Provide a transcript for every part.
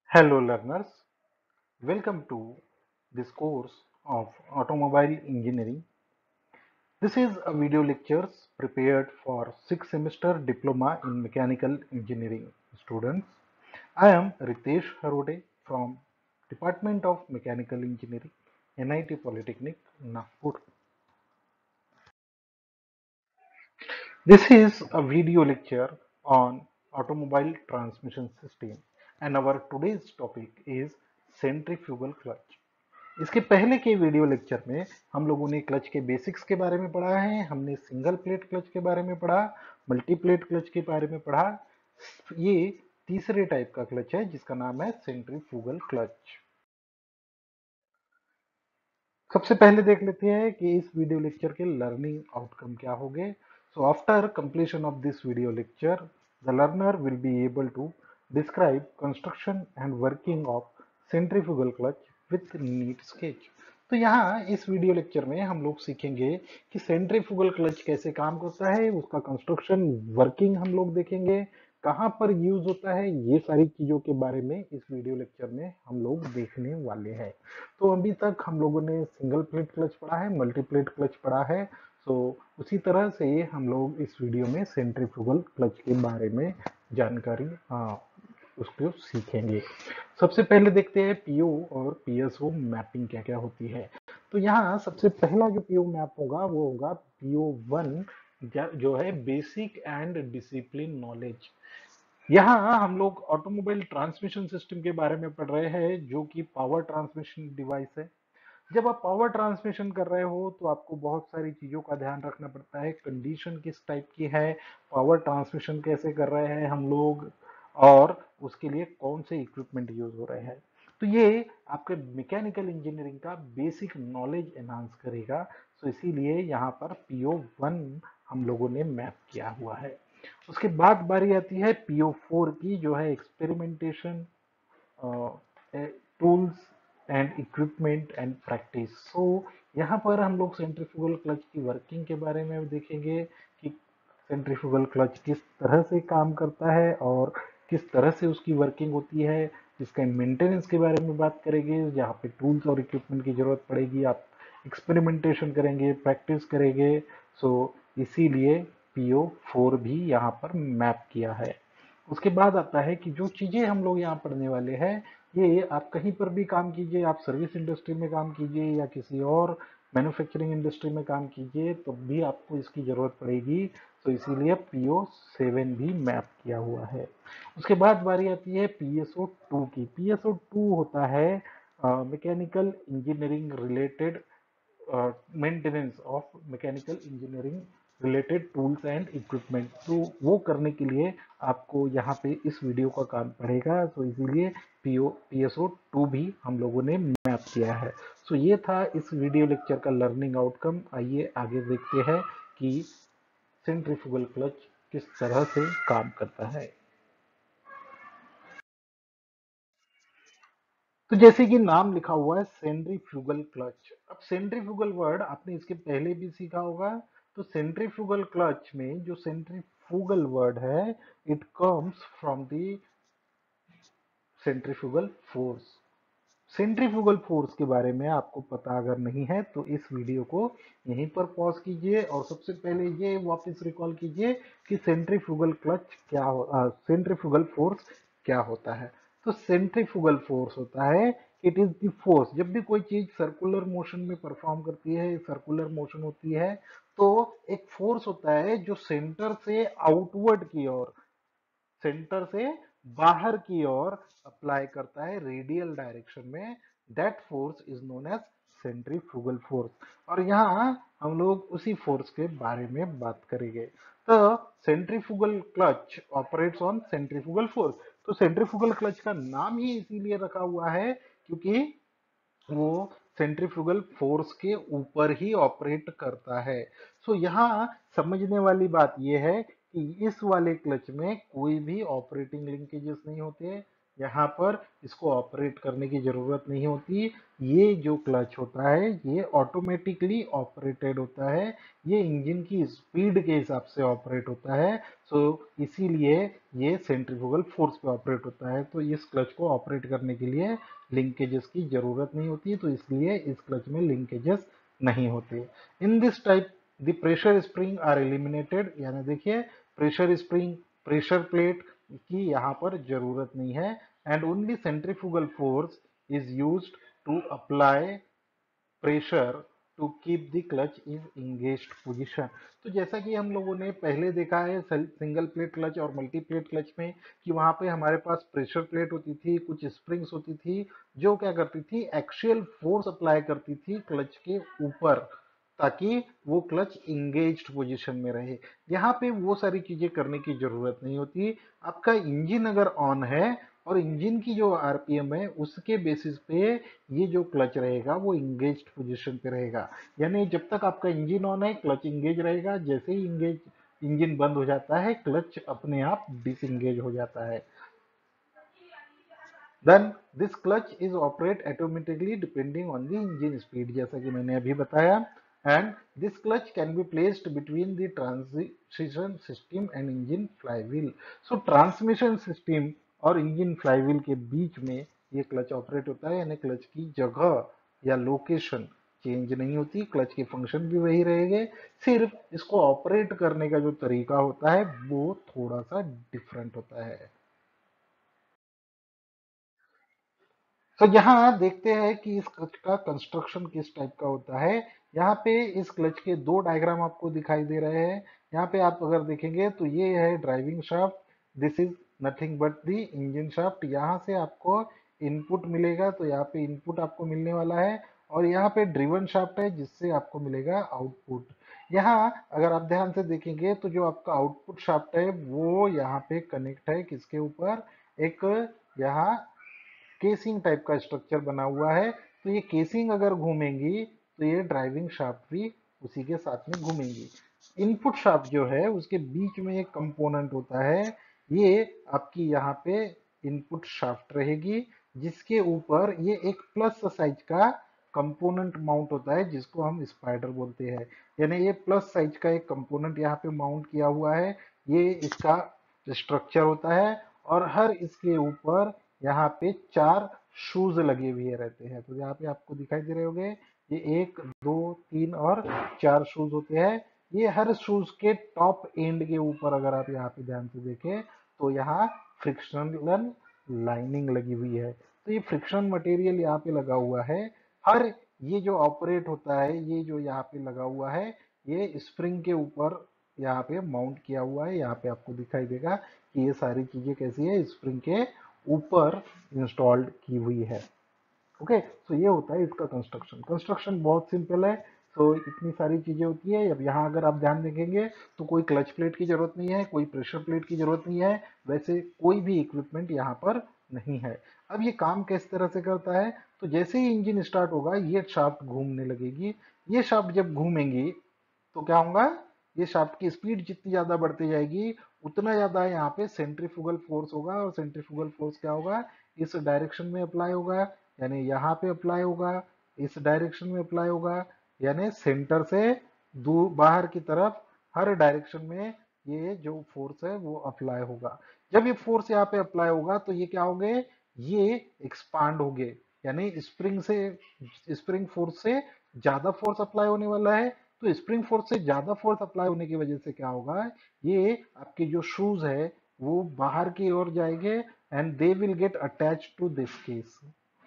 Hello learners, welcome to this course of Automobile Engineering. This is a video lectures prepared for 6th semester Diploma in Mechanical Engineering students. I am Ritesh Harode from Department of Mechanical Engineering, NIT Polytechnic, Nagpur. This is a video lecture on automobile transmission system and our today's topic is centrifugal clutch. इसके पहले के video lecture में हम लोगों ने clutch के basics के बारे में पढ़ा है। हमने सिंगल प्लेट क्लच के बारे में पढ़ा, मल्टी प्लेट क्लच के बारे में पढ़ा। ये तीसरे टाइप का क्लच है जिसका नाम है सेंट्रीफ्यूगल क्लच। सबसे पहले देख लेते हैं कि इस वीडियो लेक्चर के लर्निंग आउटकम क्या होंगे। So after completion of this video lecture the learner will be able to describe construction and working of centrifugal clutch with neat sketch. तो यहाँ इस वीडियो लेक्चर में हम लोग सीखेंगे कि सेंट्रीफ्यूगल क्लच कैसे काम करता है, उसका कंस्ट्रक्शन वर्किंग हम लोग देखेंगे, कहाँ पर यूज होता है, ये सारी चीजों के बारे में इस वीडियो लेक्चर में हम लोग देखने वाले हैं। तो अभी तक हम लोगों ने सिंगल प्लेट क्लच पढ़ा है, मल्टी प्लेट क्लच पढ़ा है। सो उसी तरह से हम लोग इस वीडियो में सेंट्रीफ्यूगल क्लच के बारे में जानकारी उसको सीखेंगे। सबसे पहले देखते हैं पीओ और पीएसओ मैपिंग क्या क्या होती है। तो यहाँ सबसे पहला जो पीओ मैप होगा वो होगा पीओ 1 जो है बेसिक एंड डिसिप्लिन नॉलेज। यहाँ हम लोग ऑटोमोबाइल ट्रांसमिशन सिस्टम के बारे में पढ़ रहे हैं जो कि पावर ट्रांसमिशन डिवाइस है। जब आप पावर ट्रांसमिशन कर रहे हो तो आपको बहुत सारी चीजों का ध्यान रखना पड़ता है। कंडीशन किस टाइप की है, पावर ट्रांसमिशन कैसे कर रहे हैं हम लोग, और उसके लिए कौन से इक्विपमेंट यूज हो रहे हैं। तो ये आपके मैकेनिकल इंजीनियरिंग का बेसिक नॉलेज एनहांस करेगा। तो इसीलिए यहाँ पर PO1 हम लोगों ने मैप किया हुआ है। उसके बाद बारी आती है PO4 की जो है experimentation, tools and equipment and practice. So यहाँ पर हम लोग सेंट्रीफ्यूगल क्लच की वर्किंग के बारे में देखेंगे कि सेंट्रीफ्यूगल क्लच किस तरह से काम करता है और किस तरह से उसकी वर्किंग होती है। इसका मेंटेनेंस के बारे में बात करेंगे, जहाँ पे टूल्स और इक्विपमेंट की जरूरत पड़ेगी। आप एक्सपेरिमेंटेशन करेंगे, प्रैक्टिस करेंगे। सो इसीलिए PO4 भी यहाँ पर मैप किया है। उसके बाद आता है कि जो चीजें हम लोग यहाँ पढ़ने वाले हैं ये आप कहीं पर भी काम कीजिए, आप सर्विस इंडस्ट्री में काम कीजिए या किसी और मैन्युफैक्चरिंग इंडस्ट्री में काम कीजिए तो भी आपको इसकी जरूरत पड़ेगी। तो इसीलिए PO7 भी मैप किया हुआ है। उसके बाद बारी आती है PSO2 की। PSO2 होता है mechanical engineering related maintenance of mechanical engineering related tools and equipment. तो वो करने के लिए आपको यहाँ पे इस वीडियो का काम पड़ेगा। तो इसीलिए PSO2 भी हम लोगों ने मैप किया है। सो ये था इस वीडियो लेक्चर का लर्निंग आउटकम। आइए आगे देखते हैं कि सेंट्रीफ्यूगल क्लच किस तरह से काम करता है। तो जैसे कि नाम लिखा हुआ है सेंट्रीफ्यूगल क्लच। अब सेंट्रीफ्यूगल वर्ड आपने इसके पहले भी सीखा होगा। तो सेंट्रीफ्यूगल क्लच में जो सेंट्रीफ्यूगल वर्ड है it comes from the centrifugal force. Centrifugal force के बारे में आपको पता अगर नहीं है तो इस वीडियो को यहीं पर पॉज कीजिए और सबसे पहले ये वापस रिकॉल कीजिए कि सेंट्रीफ्यूगल क्लच क्या हो, सेंट्रीफ्यूगल फोर्स क्या होता है। तो सेंट्रीफ्यूगल फोर्स होता है इट इज द फोर्स। जब भी कोई चीज सर्कुलर मोशन में परफॉर्म करती है, सर्कुलर मोशन होती है, तो एक फोर्स होता है जो सेंटर से आउटवर्ड की ओर, सेंटर से बाहर की ओर अप्लाई करता है रेडियल डायरेक्शन में। That force is known as centrifugal force. और यहाँ हम लोग उसी फोर्स के बारे में बात करेंगे। तो centrifugal clutch operates on centrifugal force. तो सेंट्रीफ्यूगल क्लच का नाम ही इसीलिए रखा हुआ है क्योंकि वो सेंट्रीफ्यूगल फोर्स के ऊपर ही ऑपरेट करता है। सो यहाँ समझने वाली बात यह है कि इस वाले क्लच में कोई भी ऑपरेटिंग लिंकेजेस नहीं होते। यहाँ पर इसको ऑपरेट करने की जरूरत नहीं होती। ये जो क्लच होता है ये ऑटोमेटिकली ऑपरेटेड होता है, ये इंजन की स्पीड के हिसाब से ऑपरेट होता है। सो इसीलिए ये सेंट्रीफ्यूगल फोर्स पे ऑपरेट होता है। तो इस क्लच को ऑपरेट करने के लिए लिंकेजेस की जरूरत नहीं होती, तो इसलिए इस क्लच में लिंकेजेस नहीं होते। In this type the pressure spring are eliminated, यानी देखिए प्रेशर स्प्रिंग, प्रेशर प्लेट की यहाँ पर जरूरत नहीं है, and only centrifugal force is used to apply pressure to keep the clutch in engaged position. तो जैसा कि हम लोगों ने पहले देखा है सिंगल प्लेट क्लच और मल्टी प्लेट क्लच में, कि वहां पे हमारे पास प्रेशर प्लेट होती थी, कुछ स्प्रिंग्स होती थी जो क्या करती थी, एक्सियल फोर्स अप्लाई करती थी क्लच के ऊपर, ताकि वो क्लच इंगेज्ड पोजीशन में रहे। यहाँ पे वो सारी चीजें करने की जरूरत नहीं होती। आपका इंजन अगर ऑन है और इंजन की जो आरपीएम है उसके बेसिस पे ये जो क्लच रहेगा वो इंगेज्ड पोजीशन पे रहेगा। यानी जब तक आपका इंजन ऑन है क्लच इंगेज रहेगा, जैसे ही इंगेज इंजन बंद हो जाता है क्लच अपने आप डिसंगेज हो जाता है। Then this clutch is operate automatically depending on the engine speed, जैसा कि मैंने अभी बताया। And this clutch can be placed between the transmission system and engine flywheel. So transmission system और इंजन फ्लाईव्हील के बीच में ये क्लच ऑपरेट होता है, यानी क्लच की जगह या लोकेशन चेंज नहीं होती, क्लच के फंक्शन भी वही रहेंगे, सिर्फ इसको ऑपरेट करने का जो तरीका होता है वो थोड़ा सा डिफरेंट होता है। तो यहाँ देखते हैं कि इस क्लच का कंस्ट्रक्शन किस टाइप का होता है। यहाँ पे इस क्लच के दो डायग्राम आपको दिखाई दे रहे हैं। यहाँ पे आप अगर देखेंगे तो ये है driving shaft, this is nothing but the engine shaft. यहाँ से आपको इनपुट मिलेगा, तो यहाँ पे इनपुट आपको मिलने वाला है, और यहाँ पे ड्रिवन शाफ्ट है जिससे आपको मिलेगा आउटपुट। यहाँ अगर आप ध्यान से देखेंगे तो जो आपका आउटपुट शाफ्ट है वो यहाँ पे कनेक्ट है किसके ऊपर, एक यहाँ केसिंग टाइप का स्ट्रक्चर बना हुआ है। तो ये केसिंग अगर घूमेंगी तो ये ड्राइविंग शाफ्ट भी उसी के साथ में घूमेंगी। इनपुट शाफ्ट जो है उसके बीच में एक कंपोनेंट होता है, ये आपकी यहाँ पे इनपुट शाफ्ट रहेगी, जिसके ऊपर ये एक प्लस साइज का कंपोनेंट माउंट होता है जिसको हम स्पाइडर बोलते हैं। यानी ये प्लस साइज का एक कंपोनेंट यहाँ पे माउंट किया हुआ है, ये इसका स्ट्रक्चर होता है। और हर इसके ऊपर यहाँ पे चार शूज लगे हुए रहते हैं। तो यहाँ पे आपको दिखाई दे रहे होंगे, ये एक दो तीन और चार शूज होते हैं। ये हर शूज के टॉप एंड के ऊपर अगर आप यहाँ पे ध्यान से देखें तो यहाँ फ्रिक्शनल लाइनिंग लगी हुई है। तो ये फ्रिक्शन मटेरियल यहाँ पे लगा हुआ है। हर ये जो ऑपरेट होता है, ये जो यहाँ पे लगा हुआ है, ये स्प्रिंग के ऊपर यहाँ पे माउंट किया हुआ है। यहाँ पे आपको दिखाई देगा कि ये सारी चीजें कैसी है, स्प्रिंग के ऊपर इंस्टॉल्ड की हुई है। ओके, सो ये होता है इसका कंस्ट्रक्शन। कंस्ट्रक्शन बहुत सिंपल है। सो इतनी सारी चीजें होती है। अब यहाँ अगर आप ध्यान देखेंगे तो कोई क्लच प्लेट की जरूरत नहीं है, कोई प्रेशर प्लेट की जरूरत नहीं है, वैसे कोई भी इक्विपमेंट यहाँ पर नहीं है। अब ये काम किस तरह से करता है, तो जैसे ही इंजन स्टार्ट होगा ये शाफ्ट घूमने लगेगी। ये शाफ्ट जब घूमेंगी तो क्या होगा, ये शाफ्ट की स्पीड जितनी ज्यादा बढ़ती जाएगी उतना ज्यादा यहाँ पे सेंट्रीफ्यूगल फोर्स होगा। और सेंट्रीफ्यूगल फोर्स क्या होगा, इस डायरेक्शन में अप्लाई होगा, यानी यहाँ पे अप्लाई होगा, इस डायरेक्शन में अप्लाई होगा, यानी सेंटर से दूर बाहर की तरफ हर डायरेक्शन में ये जो फोर्स है वो अप्लाई होगा। जब ये फोर्स यहाँ पे अप्लाई होगा तो ये क्या होंगे, ये एक्सपांड होंगे, यानी स्प्रिंग से, स्प्रिंग फोर्स से ज्यादा फोर्स अप्लाई होने वाला है। तो स्प्रिंग फोर्स से ज्यादा फोर्स अप्लाई होने की वजह से क्या होगा, ये आपके जो शूज है वो बाहर की ओर जाएंगे, and they will get attach to this case.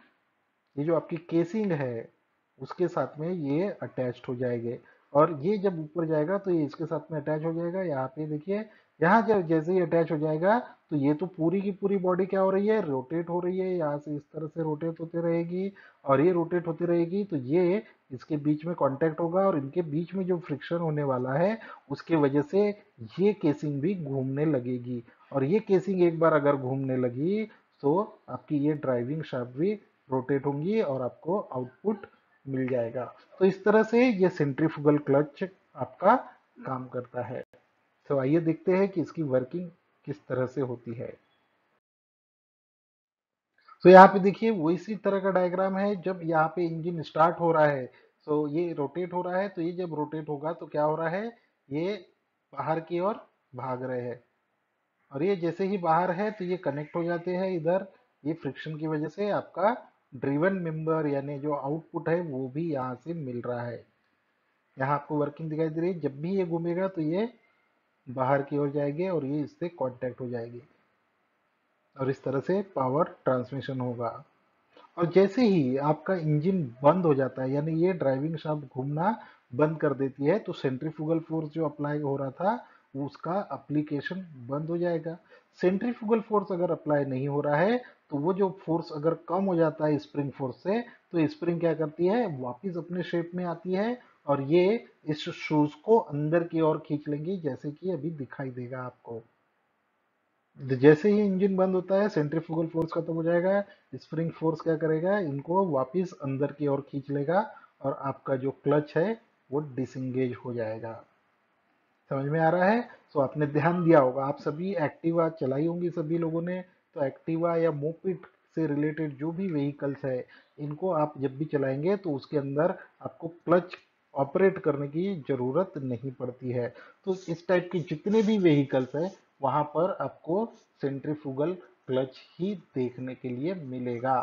ये जो आपकी केसिंग है उसके साथ में ये अटैच्ड हो जाएंगे, और ये जब ऊपर जाएगा तो ये इसके साथ में अटैच हो जाएगा। यहाँ पे देखिए, यहाँ जब जैसे ही अटैच हो जाएगा तो ये तो पूरी की पूरी बॉडी क्या हो रही है, रोटेट हो रही है, यहाँ से इस तरह से रोटेट होती रहेगी, और ये रोटेट होती रहेगी। तो ये इसके बीच में कांटेक्ट होगा, और इनके बीच में जो फ्रिक्शन होने वाला है उसके वजह से ये केसिंग भी घूमने लगेगी। और ये केसिंग एक बार अगर घूमने लगी तो आपकी ये ड्राइविंग शाफ्ट भी रोटेट होंगी और आपको आउटपुट मिल जाएगा। तो इस तरह से ये सेंट्रीफ्यूगल क्लच आपका काम करता है। तो आइए देखते हैं कि इसकी वर्किंग किस तरह से होती है। तो यहाँ पे देखिए वो इसी तरह का डायग्राम है। जब यहाँ पे इंजन स्टार्ट हो रहा है तो ये रोटेट हो रहा है, तो ये जब रोटेट होगा तो क्या हो रहा है, ये बाहर की ओर भाग रहे हैं, और ये जैसे ही बाहर है तो ये कनेक्ट हो जाते हैं इधर। ये फ्रिक्शन की वजह से आपका ड्रिवन मेंबर यानी जो आउटपुट है वो भी यहाँ से मिल रहा है। यहाँ आपको वर्किंग दिखाई दे रही है, जब भी ये घूमेगा तो ये बाहर की ओर जाएंगे और ये इससे कांटेक्ट हो जाएगी, और इस तरह से पावर ट्रांसमिशन होगा। और जैसे ही आपका इंजन बंद हो जाता है यानी ये ड्राइविंग शाफ्ट घूमना बंद कर देती है, तो सेंट्रीफ्यूगल फोर्स जो अप्लाई हो रहा था वो उसका अप्लीकेशन बंद हो जाएगा। सेंट्रीफ्यूगल फोर्स अगर अप्लाई नहीं हो रहा है तो वो जो फोर्स अगर कम हो जाता है स्प्रिंग फोर्स से, तो स्प्रिंग क्या करती है, वापस अपने शेप में आती है और ये इस शूज को अंदर की ओर खींच लेंगी, जैसे कि अभी दिखाई देगा आपको। जैसे ही इंजन बंद होता है सेंट्रीफ्यूगल फोर्स खत्म हो जाएगा, स्प्रिंग फोर्स क्या करेगा, इनको वापस अंदर की ओर खींच लेगा और आपका जो क्लच है वो डिसंगेज हो जाएगा। समझ में आ रहा है? तो आपने ध्यान दिया होगा, आप सभी एक्टिवा चलाई होंगी सभी लोगों ने, तो एक्टिवा या मोपिड से रिलेटेड जो भी व्हीकल्स है इनको आप जब भी चलाएंगे तो उसके अंदर आपको क्लच ऑपरेट करने की जरूरत नहीं पड़ती है। तो इस टाइप के जितने भी व्हीकल्स है वहां पर आपको सेंट्रीफ्यूगल क्लच ही देखने के लिए मिलेगा।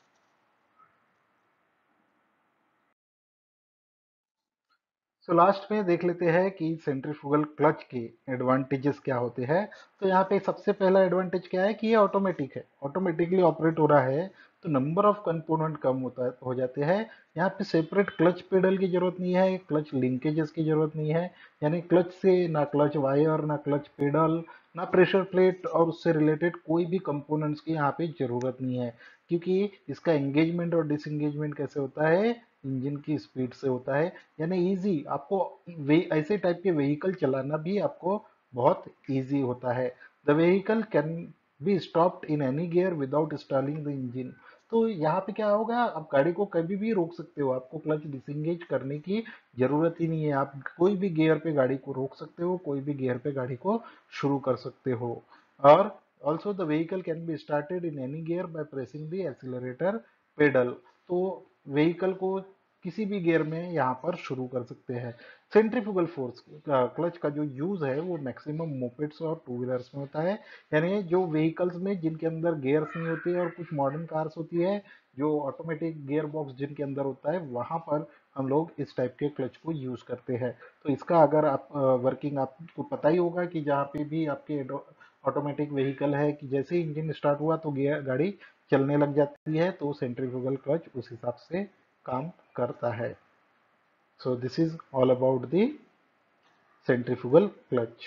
सो लास्ट में देख लेते हैं कि सेंट्रीफ्यूगल क्लच के एडवांटेजेस क्या होते हैं। तो यहाँ पे सबसे पहला एडवांटेज क्या है कि ये ऑटोमेटिक है, ऑटोमेटिकली ऑपरेट हो रहा है, तो नंबर ऑफ कंपोनेंट कम होता हो जाते हैं। यहाँ पे सेपरेट क्लच पेडल की जरूरत नहीं है, क्लच लिंकेजेस की जरूरत नहीं है, यानी क्लच से ना क्लच वायर ना क्लच पेडल ना प्रेशर प्लेट और उससे रिलेटेड कोई भी कंपोनेंट्स की यहाँ पे जरूरत नहीं है, क्योंकि इसका एंगेजमेंट और डिसएंगेजमेंट कैसे होता है, इंजन की स्पीड से होता है। यानी इजी आपको ऐसे टाइप के व्हीकल चलाना भी आपको बहुत इजी होता है। The vehicle can be stopped in any gear without stalling the engine. तो यहाँ पे क्या होगा, आप गाड़ी को कभी भी रोक सकते हो, आपको क्लच डिसंगेज करने की जरूरत ही नहीं है, आप कोई भी गियर पे गाड़ी को रोक सकते हो, कोई भी गियर पे गाड़ी को शुरू कर सकते हो। और also the vehicle can be started in any gear by pressing the accelerator pedal. तो व्हीकल को किसी भी गियर में यहाँ पर शुरू कर सकते हैं। सेंट्रीफ्यूगल फोर्स क्लच का जो यूज है वो मैक्सिमम मोपेड्स और टू व्हीलर्स में होता है, यानी जो व्हीकल्स में जिनके अंदर गियर्स नहीं होते और कुछ मॉडर्न कार्स होती है जो ऑटोमेटिक गियर बॉक्स जिनके अंदर होता है, वहां पर हम लोग इस टाइप के क्लच को यूज करते हैं। तो इसका अगर आप वर्किंग आपको पता ही होगा कि जहाँ पे भी आपके ऑटोमेटिक व्हीकल है कि जैसे ही इंजन स्टार्ट हुआ तो गियर गाड़ी चलने लग जाती है, तो सेंट्रीफ्यूगल क्लच उस हिसाब से काम करता है। So this is all about the centrifugal clutch.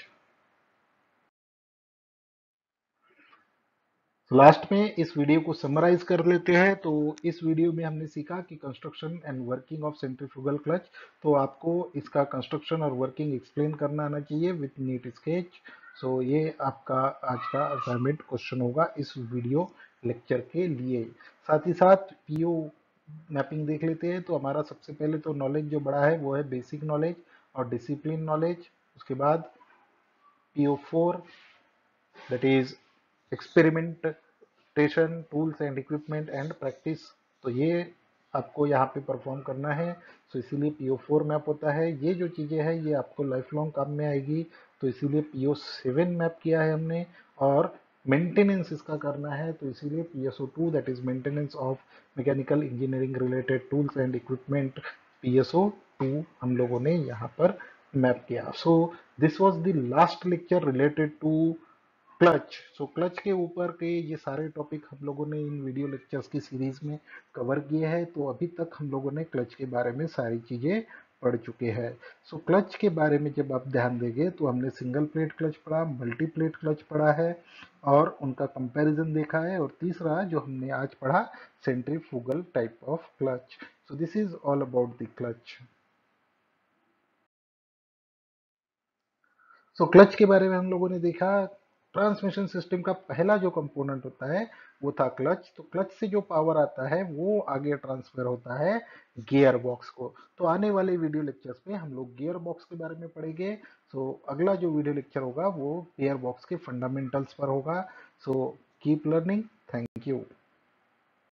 Last में इस वीडियो को समराइज कर लेते हैं। तो इस वीडियो में हमने सीखा कि construction and working of centrifugal clutch. तो आपको इसका कंस्ट्रक्शन और वर्किंग एक्सप्लेन करना आना चाहिए विथ नीट स्केच। सो ये आपका आज का असाइनमेंट क्वेश्चन होगा इस वीडियो लेक्चर के लिए। साथ ही साथ पीओ मैपिंग देख लेते हैं। तो हमारा सबसे पहले तो नॉलेज जो बड़ा है वो है बेसिक नॉलेज और डिसिप्लिन नॉलेज। उसके बाद PO4 that is experimentation tools and equipment and practice। तो ये आपको यहाँ पे परफॉर्म करना है, तो इसीलिए PO4 मैप होता है। ये जो चीज़ें हैं ये आपको लाइफ लॉन्ग काम में आएगी, तो इसीलिए PO7 मैप किया है हमने। और मेंटेनेंस इसका करना है, तो इसीलिए PSO2 that is maintenance of mechanical engineering related tools and equipment, PSO2 हम लोगों ने यहाँ पर मैप किया। So this was the last lecture related to clutch. So clutch के ऊपर के ये सारे टॉपिक हम लोगों ने इन वीडियो लेक्चर्स की सीरीज में कवर किए हैं। तो अभी तक हम लोगों ने क्लच के बारे में सारी चीजें पढ़ चुके हैं। सो क्लच के बारे में जब आप ध्यान देंगे तो हमने सिंगल प्लेट क्लच पढ़ा, मल्टी प्लेट क्लच पढ़ा है और उनका कंपैरिजन देखा है, और तीसरा जो हमने आज पढ़ा centrifugal type of clutch. So this is all about the clutch. So clutch के बारे में हम लोगों ने देखा, ट्रांसमिशन सिस्टम का पहला जो कंपोनेंट होता है वो था क्लच। तो क्लच से जो पावर आता है वो आगे ट्रांसफर होता है गियर बॉक्स को। तो आने वाले वीडियो लेक्चर्स में हम लोग गियर बॉक्स के बारे में पढ़ेंगे। सो अगला जो वीडियो लेक्चर होगा वो गियर बॉक्स के फंडामेंटल्स पर होगा। So keep learning. Thank you.